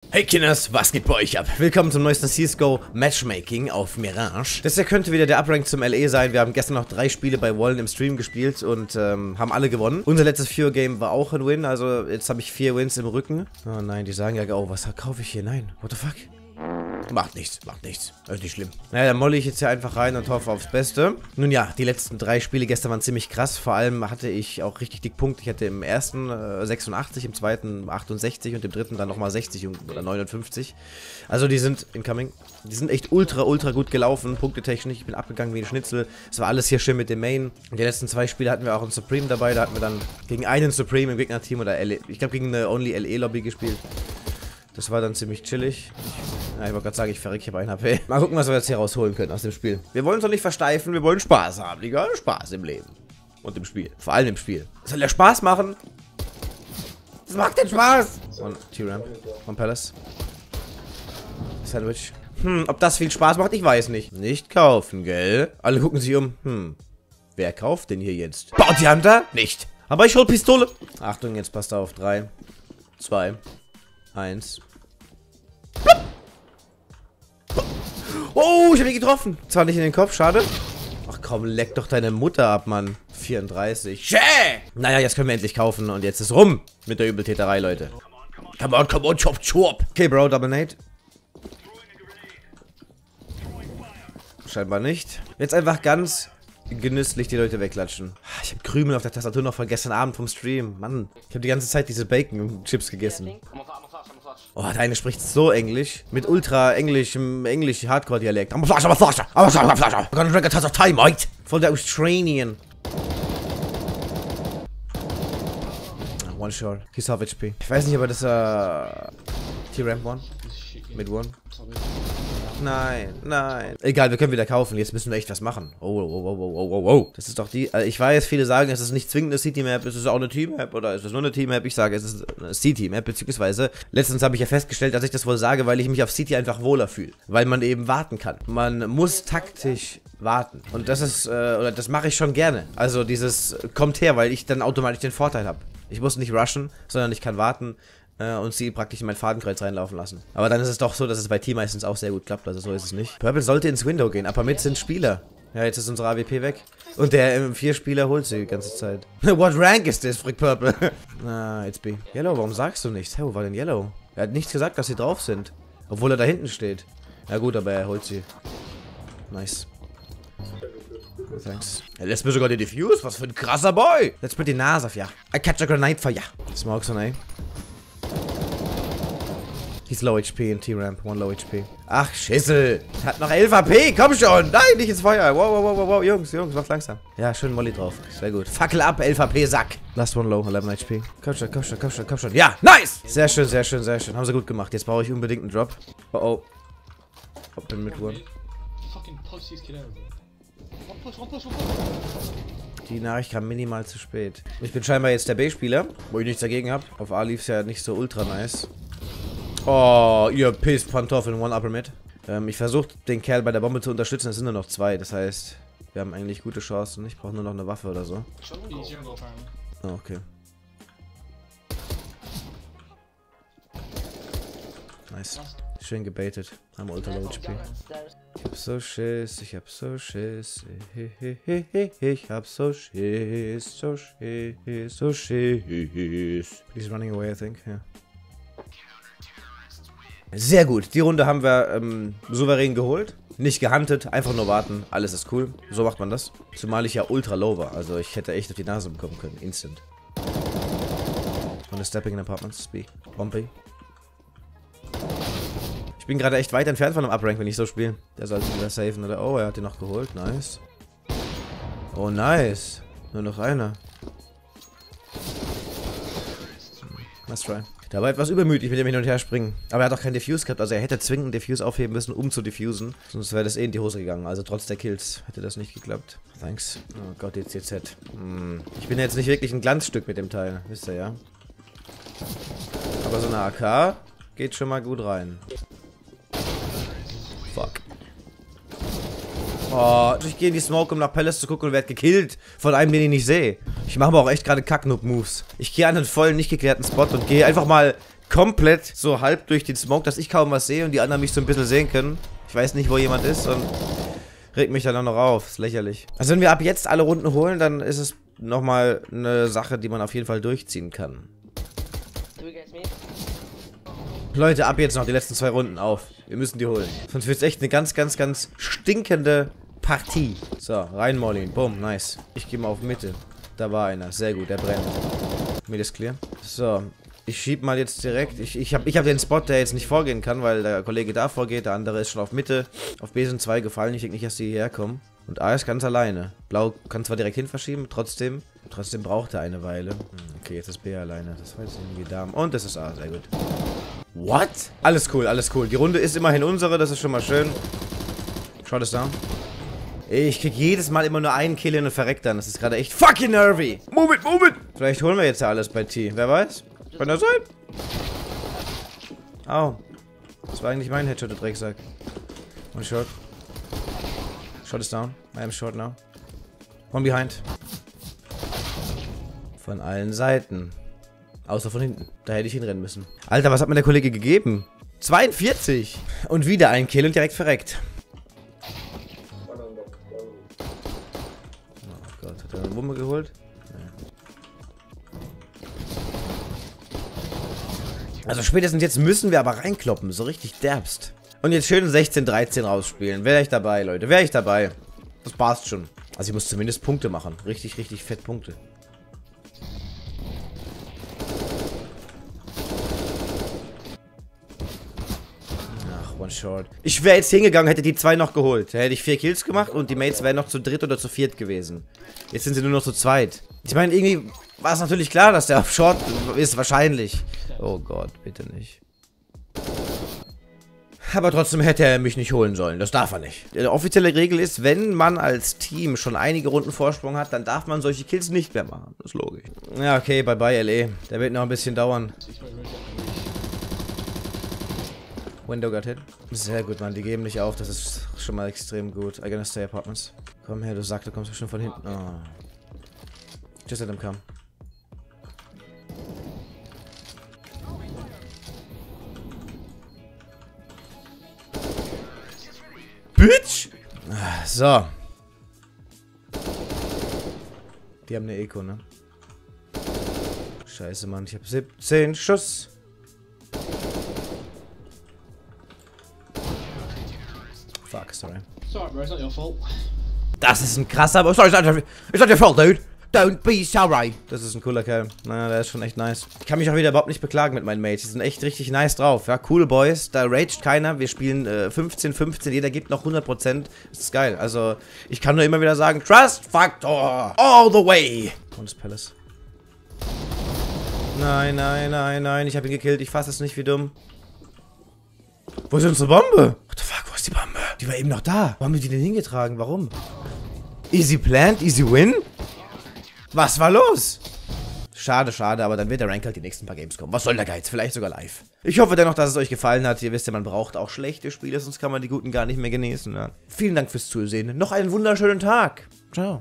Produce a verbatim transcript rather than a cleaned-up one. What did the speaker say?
Hey Kinders, was geht bei euch ab? Willkommen zum neuesten C S G O Matchmaking auf Mirage. Das hier könnte wieder der Uprank zum L E sein. Wir haben gestern noch drei Spiele bei Wallen im Stream gespielt und ähm, haben alle gewonnen. Unser letztes vier Game war auch ein Win, also jetzt habe ich vier Wins im Rücken. Oh nein, die sagen ja, oh, was kaufe ich hier? Nein, what the fuck? Macht nichts, macht nichts. Das ist nicht schlimm. Naja, dann molle ich jetzt hier einfach rein und hoffe aufs Beste. Nun ja, die letzten drei Spiele gestern waren ziemlich krass. Vor allem hatte ich auch richtig dick Punkte. Ich hatte im ersten äh, sechsundachtzig, im zweiten achtundsechzig und im dritten dann nochmal sechzig oder neunundfünfzig. Also die sind incoming. Die sind echt ultra, ultra gut gelaufen, punktetechnisch. Ich bin abgegangen wie ein Schnitzel. Es war alles hier schön mit dem Main. In den letzten zwei Spiele hatten wir auch einen Supreme dabei. Da hatten wir dann gegen einen Supreme im Gegnerteam oder L E. Ich glaube gegen eine Only L E-Lobby gespielt. Das war dann ziemlich chillig. Ich, ja, ich wollte gerade sagen, ich verrecke, ich habe ein H P. Mal gucken, was wir jetzt hier rausholen können aus dem Spiel. Wir wollen uns doch nicht versteifen, wir wollen Spaß haben, Digga. Spaß im Leben. Und im Spiel. Vor allem im Spiel. Soll der Spaß machen? Das macht den Spaß! Und T-Ramp von Palace. Sandwich. Hm, ob das viel Spaß macht, ich weiß nicht. Nicht kaufen, gell? Alle gucken sich um. Hm, wer kauft denn hier jetzt? Bounty Hunter? Nicht. Aber ich hol Pistole. Achtung, jetzt passt auf. Drei, zwei, eins. Oh, ich hab ihn getroffen. Zwar nicht in den Kopf, schade. Ach komm, leck doch deine Mutter ab, Mann. vierunddreißig. Schä! Naja, jetzt können wir endlich kaufen und jetzt ist rum mit der Übeltäterei, Leute. Come on, come on, chop, chop. Okay, Bro, Double Nade. Scheinbar nicht. Jetzt einfach ganz genüsslich die Leute wegklatschen. Ich habe Krümel auf der Tastatur noch von gestern Abend vom Stream. Mann, ich habe die ganze Zeit diese Bacon-Chips gegessen. Oh, deine spricht so Englisch. Mit ultra englischem, englisch Hardcore-Dialekt. I'm a flash, I'm a flash, I'm a flash, I'm a flash. I'm gonna drink a touch of time, mate. Von der Australian. One shot. He's half H P. Ich weiß nicht, aber das äh... T-Ramp one. Mid one. Nein, nein. Egal, wir können wieder kaufen. Jetzt müssen wir echt was machen. Oh, oh, oh, oh, oh, oh, oh. Das ist doch die... Also ich weiß, viele sagen, es ist nicht zwingend eine City-Map. Es ist auch eine Team-Map. Oder ist es nur eine Team-Map? Ich sage, es ist eine City-Map. Beziehungsweise, letztens habe ich ja festgestellt, dass ich das wohl sage, weil ich mich auf City einfach wohler fühle. Weil man eben warten kann. Man muss taktisch warten. Und das ist... Äh, oder das mache ich schon gerne. Also dieses... Kommt her, weil ich dann automatisch den Vorteil habe. Ich muss nicht rushen, sondern ich kann warten und sie praktisch in mein Fadenkreuz reinlaufen lassen. Aber dann ist es doch so, dass es bei Team meistens auch sehr gut klappt, also so ist es nicht. Purple sollte ins Window gehen, aber mit sind Spieler. Ja, jetzt ist unsere A W P weg. Und der M vier Spieler holt sie die ganze Zeit. What rank is this, Frick Purple? Na, it's B. Yellow, warum sagst du nichts? Hey, wo war denn Yellow? Er hat nichts gesagt, dass sie drauf sind. Obwohl er da hinten steht. Ja gut, aber er holt sie. Nice. Oh, thanks. Er lässt mir sogar die Diffuse, was für ein krasser Boy! Let's put die Nase auf, ja. I catch a grenade for ya. Smokes on A. He's low H P in T-Ramp, one low H P. Ach, Schissel. Hat noch elf H P, komm schon. Nein, nicht ins Feuer. Wow, wow, wow, wow, wow. Jungs, Jungs, macht langsam. Ja, schön Molly drauf. Sehr gut. Fackel ab, elf H P, Sack. Last one low, eleven H P. Komm schon, komm schon, komm schon, komm schon. Ja, nice. Sehr schön, sehr schön, sehr schön. Haben sie gut gemacht. Jetzt brauche ich unbedingt einen Drop. Oh, oh. Open mit one. Die Nachricht kam minimal zu spät. Ich bin scheinbar jetzt der B-Spieler, wo ich nichts dagegen habe. Auf A lief es ja nicht so ultra nice. Oh, ihr Piss-Pantoffeln, one upper mid. Ähm, ich versuche den Kerl bei der Bombe zu unterstützen, es sind nur noch zwei, das heißt, wir haben eigentlich gute Chancen. Ich brauche nur noch eine Waffe oder so. Oh, okay. Nice. Schön gebaitet. Haben ultra low H P. Ich hab so Schiss, ich hab so Schiss. Ich hab so Schiss, so Schiss, so Schiss. He's running away, I think, yeah. Sehr gut, die Runde haben wir ähm, souverän geholt. Nicht gehuntet, einfach nur warten, alles ist cool. So macht man das. Zumal ich ja ultra low war, also ich hätte echt auf die Nase bekommen können, instant. Und Stepping in Apartments, B, Bombay. Ich bin gerade echt weit entfernt von einem Uprank, wenn ich so spiele. Der sollte wieder safen, oder? Oh, er hat den noch geholt, nice. Oh, nice. Nur noch einer. Let's try. Der war etwas übermütig mit dem Hin- und Herspringen. Aber er hat auch keinen Diffuse gehabt. Also er hätte zwingend einen Diffuse aufheben müssen, um zu diffusen. Sonst wäre das eh in die Hose gegangen. Also trotz der Kills hätte das nicht geklappt. Thanks. Oh Gott, jetzt C Z. Hm. Ich bin jetzt nicht wirklich ein Glanzstück mit dem Teil. Wisst ihr ja. Aber so eine A K geht schon mal gut rein. Fuck. Oh, ich gehe in die Smoke, um nach Palace zu gucken und werde gekillt von einem, den ich nicht sehe. Ich mache aber auch echt gerade Kack-Noob-Moves. Ich gehe an einen vollen, nicht geklärten Spot und gehe einfach mal komplett so halb durch den Smoke, dass ich kaum was sehe und die anderen mich so ein bisschen sehen können. Ich weiß nicht, wo jemand ist und regt mich dann auch noch auf. Ist lächerlich. Also wenn wir ab jetzt alle Runden holen, dann ist es nochmal eine Sache, die man auf jeden Fall durchziehen kann. Leute, ab jetzt noch die letzten zwei Runden auf. Wir müssen die holen. Sonst wird es echt eine ganz, ganz, ganz stinkende Partie. So, rein Mollin. Bumm, nice. Ich gehe mal auf Mitte. Da war einer. Sehr gut, der brennt. Mir ist clear. So, ich schieb mal jetzt direkt. Ich, ich habe ich hab den Spot, der jetzt nicht vorgehen kann, weil der Kollege da vorgeht. Der andere ist schon auf Mitte. Auf B sind zwei gefallen. Ich denke nicht, dass die hierher kommen. Und A ist ganz alleine. Blau kann zwar direkt hin verschieben, trotzdem. Trotzdem braucht er eine Weile. Okay, jetzt ist B alleine. Das war jetzt irgendwie Damen. Und das ist A. Sehr gut. What? Alles cool, alles cool. Die Runde ist immerhin unsere, das ist schon mal schön. Shot is down. Ich krieg jedes Mal immer nur einen Kill hin und verreckt dann. Das ist gerade echt fucking nervy. Move it, move it. Vielleicht holen wir jetzt ja alles bei T. Wer weiß? Kann das sein? Au. Das war eigentlich mein Headshot, der Drecksack. One shot. Shot is down. I am short now. One behind. Von allen Seiten. Außer von hinten. Da hätte ich hinrennen müssen. Alter, was hat mir der Kollege gegeben? zweiundvierzig. Und wieder ein Kill und direkt verreckt. Oh Gott, hat er eine Wumme geholt? Nee. Also spätestens jetzt müssen wir aber reinkloppen. So richtig derbst. Und jetzt schön sechzehn dreizehn rausspielen. Wäre ich dabei, Leute. Wäre ich dabei. Das passt schon. Also ich muss zumindest Punkte machen. Richtig, richtig fett Punkte. Short. Ich wäre jetzt hingegangen, hätte die zwei noch geholt. Da hätte ich vier Kills gemacht und die Mates wären noch zu dritt oder zu viert gewesen. Jetzt sind sie nur noch zu zweit. Ich meine, irgendwie war es natürlich klar, dass der auf Short ist, wahrscheinlich. Oh Gott, bitte nicht. Aber trotzdem hätte er mich nicht holen sollen. Das darf er nicht. Die offizielle Regel ist, wenn man als Team schon einige Runden Vorsprung hat, dann darf man solche Kills nicht mehr machen. Das ist logisch. Ja, okay, bye bye L E. Der wird noch ein bisschen dauern. Window got hit. Sehr gut, Mann. Die geben nicht auf. Das ist schon mal extrem gut. I gonna stay apartments. Komm her, du sagst, du kommst schon von hinten. Oh. Just let him come. Bitch! So. Die haben eine Eco, ne? Scheiße, Mann. Ich habe siebzehn Schuss. Fuck, sorry. Sorry, bro, it's not your fault. Das ist ein krasser... Sorry, it's not, it's not your fault, dude. Don't be sorry. Das ist ein cooler Kerl. Naja, der ist schon echt nice. Ich kann mich auch wieder überhaupt nicht beklagen mit meinen Mates. Die sind echt richtig nice drauf. Ja, coole Boys. Da raged keiner. Wir spielen äh, fünfzehn fünfzehn. Jeder gibt noch hundert Prozent. Das ist geil. Also, ich kann nur immer wieder sagen, Trust Factor all the way. Und das Palace. Nein, nein, nein, nein. Ich habe ihn gekillt. Ich fasse es nicht, wie dumm. Wo ist unsere Bombe? What the fuck, wo ist die Bombe? Die war eben noch da. Wo haben wir die denn hingetragen? Warum? Easy planned, easy win? Was war los? Schade, schade, aber dann wird der Rank halt die nächsten paar Games kommen. Was soll der Geiz? Vielleicht sogar live. Ich hoffe dennoch, dass es euch gefallen hat. Ihr wisst ja, man braucht auch schlechte Spiele, sonst kann man die guten gar nicht mehr genießen. Ja. Vielen Dank fürs Zusehen. Noch einen wunderschönen Tag. Ciao.